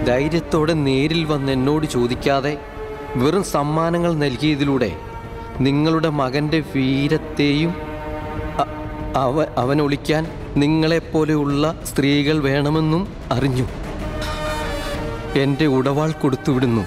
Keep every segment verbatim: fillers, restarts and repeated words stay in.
ധൈര്യത്തോടെ നേരിൽ വന്ന് എന്നോട് ചോദിക്കാതെ വെറും സമ്മാനങ്ങൾ നൽകിയതിലൂടെ നിങ്ങളുടെ മകൻ്റെ വീരത്തെയും അവ അവനൊളിക്കാൻ നിങ്ങളെപ്പോലെയുള്ള സ്ത്രീകൾ വേണമെന്നും അറിഞ്ഞു എൻ്റെ ഉടവാൾ കൊടുത്തുവിടുന്നു.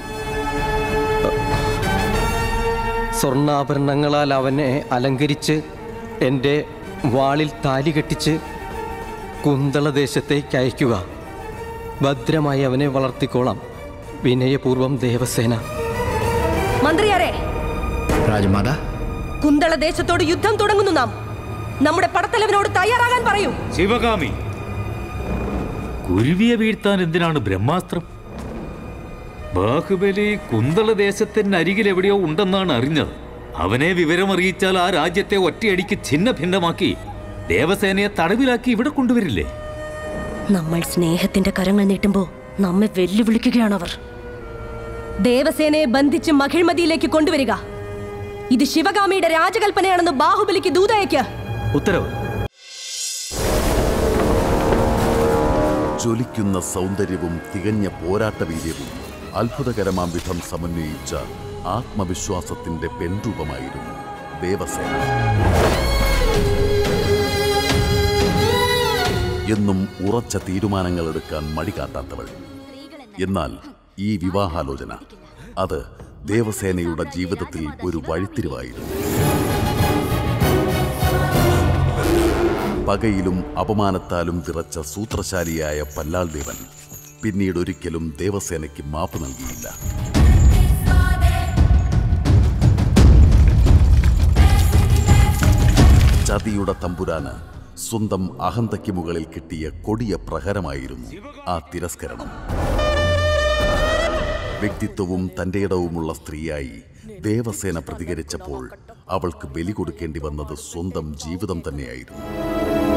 സ്വർണ്ണാഭരണങ്ങളാൽ അവനെ അലങ്കരിച്ച് എൻ്റെ വാളിൽ താലി കെട്ടിച്ച് കുന്തളദേശത്തേക്ക് അയക്കുക. ഭദ്രമായി അവനെ വളർത്തിക്കോളാം. വിനയപൂർവം ദേവസേന. മന്ത്രിയാരെ, രാജമാത, കുന്തളദേശത്തോട് യുദ്ധം തുടങ്ങുന്നു. നാം നമ്മുടെ പടത്തലവനോട് തയ്യാറാകാൻ പറയൂ. ശിവകാമി, കുരുവിയെ വീഴ്ത്താൻ എന്തിനാണ് ബ്രഹ്മാസ്ത്രം? ബാഹുബലി കുന്തളദേശത്തിന് അരികിൽ എവിടെയോ ഉണ്ടെന്നാണ് അറിഞ്ഞത്. അവനെ വിവരമറിയിച്ചാൽ ആ രാജ്യത്തെ ഒറ്റയടിക്ക് ഛിന്ന ഭിന്നമാക്കി ദേവസേനയെ തടവിലാക്കി ഇവിടെ കൊണ്ടുവരില്ലേ? നമ്മൾ സ്നേഹത്തിന്റെ കരങ്ങൾ നീട്ടുമ്പോ നമ്മെ വെല്ലുവിളിക്കുകയാണവർ. ദേവസേനയെ ബന്ധിച്ച് മഹിഴ്മതിയിലേക്ക് കൊണ്ടുവരിക. ഇത് ശിവകാമിയുടെ രാജകൽപ്പനയാണെന്ന് ബാഹുബലിക്ക് ദൂതയക്ക്. ഉത്തരവ്. ജ്വലിക്കുന്ന സൗന്ദര്യവും തികഞ്ഞ പോരാട്ടവീര്യവും അത്ഭുതകരമാം വിധം സമന്വയിച്ച ആത്മവിശ്വാസത്തിന്റെ പെൺരൂപമായിരുന്നു ദേവസേന. എന്നും ഉറച്ച തീരുമാനങ്ങൾ എടുക്കാൻ മടികാട്ടാത്തവൾ. എന്നാൽ ഈ വിവാഹാലോചന അത് ദേവസേനയുടെ ജീവിതത്തിൽ ഒരു വഴിത്തിരിവായിരുന്നു. പകയിലും അപമാനത്താലും വിറച്ച സൂത്രശാലിയായ പല്ലാൾ ദേവൻ പിന്നീട് ഒരിക്കലും ദേവസേനയ്ക്ക് മാപ്പ് നൽകിയില്ല. ചതിയുടെ തമ്പുരാന് സ്വന്തം അഹന്തയ്ക്ക് മുകളിൽ കിട്ടിയ കൊടിയ പ്രഹരമായിരുന്നു ആ തിരസ്കരണം. വ്യക്തിത്വവും തൻ്റെ ഇടവുമുള്ള സ്ത്രീയായി ദേവസേന പ്രതികരിച്ചപ്പോൾ അവൾക്ക് ബലി കൊടുക്കേണ്ടി വന്നത് സ്വന്തം ജീവിതം തന്നെയായിരുന്നു.